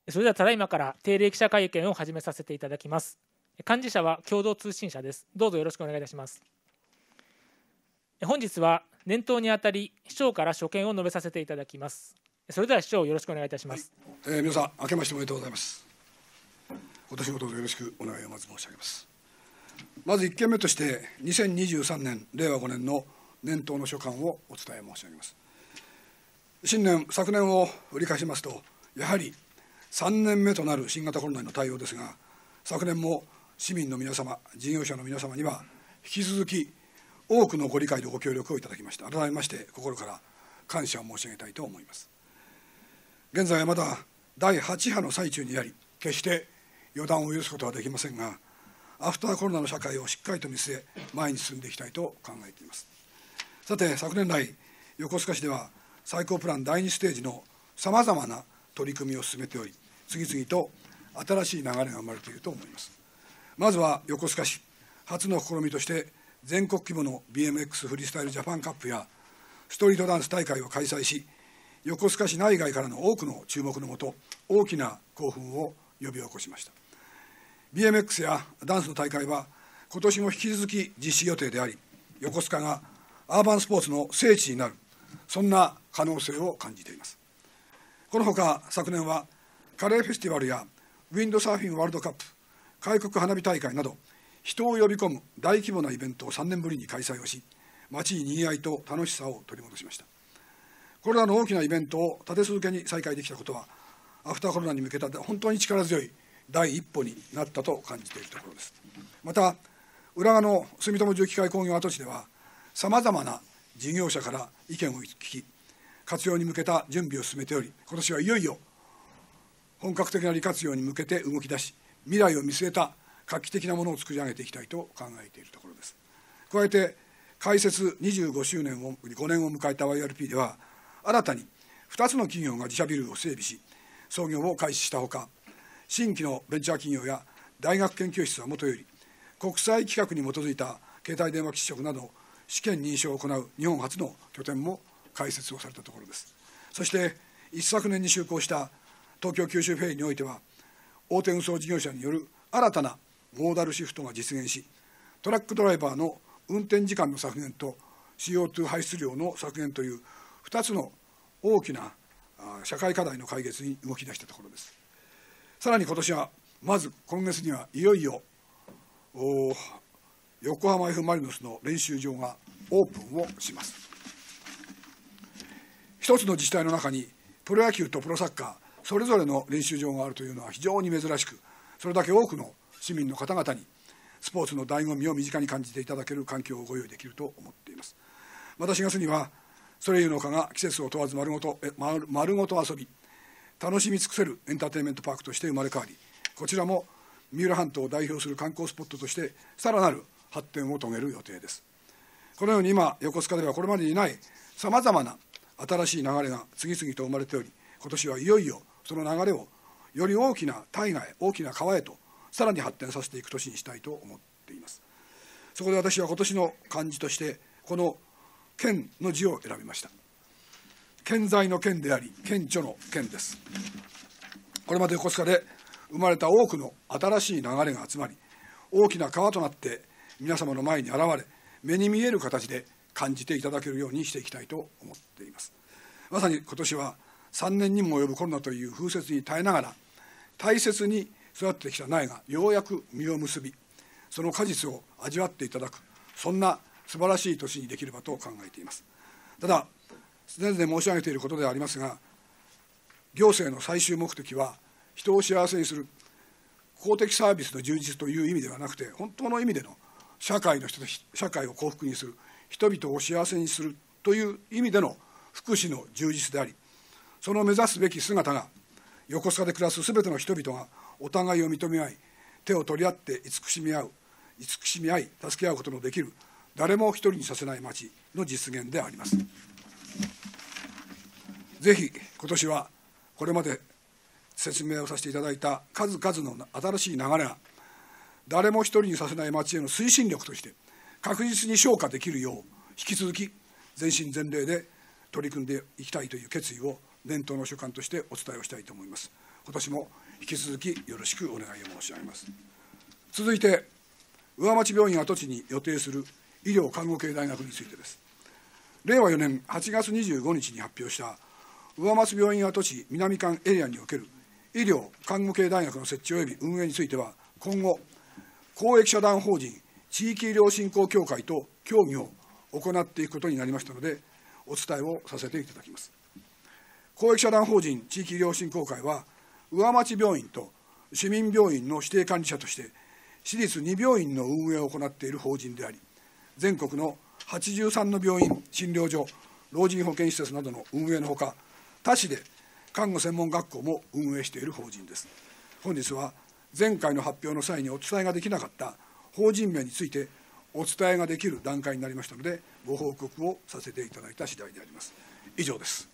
それではただいまから定例記者会見を始めさせていただきます。幹事社は共同通信社です。どうぞよろしくお願いいたします。本日は年頭にあたり、市長から所見を述べさせていただきます。それでは市長、よろしくお願いいたします。 皆さん、明けましておめでとうございます。今年もどうぞよろしくお願いをまず申し上げます。まず1件目として、2023年、令和5年の年頭の所感をお伝え申し上げます。昨年を振り返しますと、やはり3年目となる新型コロナへの対応ですが、昨年も市民の皆様、事業者の皆様には、引き続き多くのご理解とご協力をいただきました。改めまして、心から感謝を申し上げたいと思います。現在はまだ第8波の最中にあり、決して予断を許すことはできませんが、アフターコロナの社会をしっかりと見据え、前に進んでいきたいと考えています。さて、昨年来、横須賀市では、再興プラン第2ステージのさまざまな取り組みを進めており、次々と新しい流れが生まれていると思います。まずは横須賀市、初の試みとして、全国規模の BMX フリースタイルジャパンカップやストリートダンス大会を開催し、横須賀市内外からの多くの注目のもと、大きな興奮を呼び起こしました。BMX やダンスの大会は、今年も引き続き実施予定であり、横須賀がアーバンスポーツの聖地になる、そんな可能性を感じています。このほか、昨年はカレーフェスティバルやウィンドサーフィンワールドカップ、開国花火大会など、人を呼び込む大規模なイベントを3年ぶりに開催をし、街ににぎわいと楽しさを取り戻しました。これらの大きなイベントを立て続けに再開できたことは、アフターコロナに向けた本当に力強い第一歩になったと感じているところです。また、浦賀の住友重機械工業跡地では、さまざまな事業者から意見を聞き、活用に向けた準備を進めており、今年はいよいよ本格的な利活用に向けて動き出し、未来を見据えた画期的なものを作り上げていきたいと考えているところです。加えて、開設25周年を5年を迎えた YRP では、新たに2つの企業が自社ビルを整備し、操業を開始したほか、新規のベンチャー企業や大学研究室はもとより、国際規格に基づいた携帯電話基地局など、試験認証を行う日本初の拠点も開設をされたところです。そして、一昨年に就航した東京九州フェリーにおいては、大手運送事業者による新たなモーダルシフトが実現し、トラックドライバーの運転時間の削減と CO2 排出量の削減という2つの大きな社会課題の解決に動き出したところです。さらに今年は、まず今月にはいよいよ横浜 F ・マリノスの練習場がオープンをします。一つの自治体の中にプロ野球とプロサッカーそれぞれの練習場があるというのは非常に珍しく、それだけ多くの市民の方々にスポーツの醍醐味を身近に感じていただける環境をご用意できると思っています。また4月にはソレイユの丘が季節を問わず丸ごと遊び、楽しみ尽くせるエンターテインメントパークとして生まれ変わり、こちらも三浦半島を代表する観光スポットとしてさらなる発展を遂げる予定です。このように今、横須賀ではこれまでにないさまざまな新しい流れが次々と生まれており、今年はいよいよその流れをより大きな大河へ、大きな川へとさらに発展させていく年にしたいと思っています。そこで私は今年の漢字としてこの顕の字を選びました。顕在の顕であり、顕著の顕です。これまで横須賀で生まれた多くの新しい流れが集まり、大きな川となって皆様の前に現れ、目に見える形で感じていただけるようにしていきたいと思っています。まさに今年は3年にも及ぶコロナという風雪に耐えながら、大切に育ってきた苗がようやく実を結び、その果実を味わっていただく、そんな素晴らしい年にできればと考えています。ただ、常々申し上げていることではありますが、行政の最終目的は、人を幸せにする、公的サービスの充実という意味ではなくて、本当の意味での社会を幸福にする、人々を幸せにするという意味での福祉の充実であり、その目指すべき姿が、横須賀で暮らすすべての人々がお互いを認め合い、手を取り合って慈しみ合い、助け合うことのできる、誰も一人にさせない街の実現であります。ぜひ今年はこれまで説明をさせていただいた数々の新しい流れが、誰も一人にさせない街への推進力として確実に昇華できるよう、引き続き全身全霊で取り組んでいきたいという決意を年頭の所感としてお伝えをしたいと思います。 今年も引き続きよろしくお願いを申し上げます。続いて、上町病院跡地に予定する医療看護系大学についてです。令和4年8月25日に発表した上松病院跡地南館エリアにおける医療看護系大学の設置及び運営については、今後、公益社団法人地域医療振興協会と協議を行っていくことになりましたので、お伝えをさせていただきます。公益社団法人地域医療振興会は、上町病院と市民病院の指定管理者として、私立2病院の運営を行っている法人であり、全国の83の病院、診療所、老人保健施設などの運営のほか、他市で看護専門学校も運営している法人です。本日は前回の発表の際にお伝えができなかった法人名についてお伝えができる段階になりましたので、ご報告をさせていただいた次第であります。以上です。